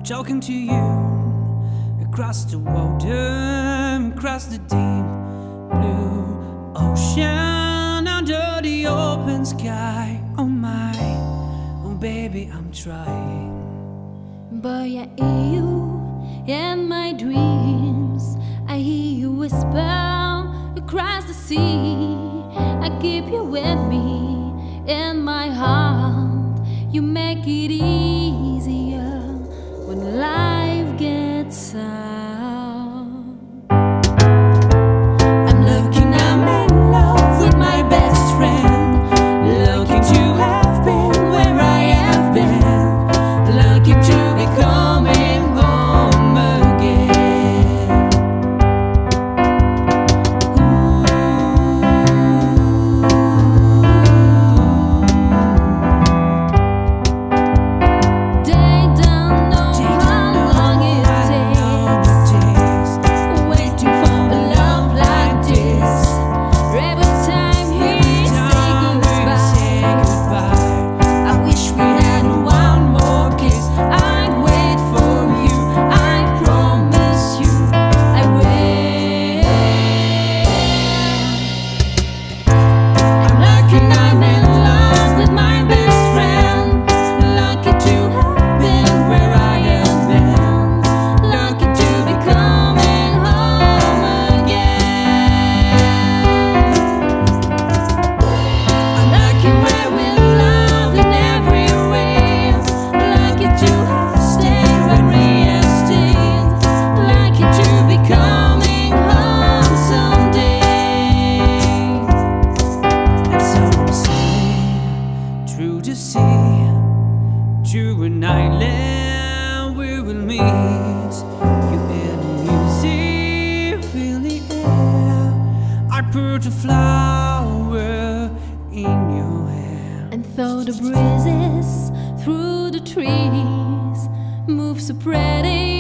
talking to you across the water, across the deep blue ocean, under the open sky. Oh my, oh baby, I'm trying. Boy, I hear you in my dreams. I hear you whisper across the sea. I keep you with me in my heart. You make it easier when life gets hard. I'm looking, I'm in love with my best friend. Looking to have been where I have been. Looking to be coming home again. They don't know how long it takes, waiting for a love like this. Every time we say goodbye, I wish we had one more kiss. I'd wait for you, I promise you, I will. I'm lucky I'm in love with my best friend. Lucky to have been where I have been. Lucky to be coming home again. I'm lucky where we're loved in every way. Lucky to have stayed where we have stayed. Lucky to be coming home someday. And so I'm sailing through the sea to an island where we'll meet. You hear the music, feel the air. I put a flower in your hair. And though the breezes through the trees move so pretty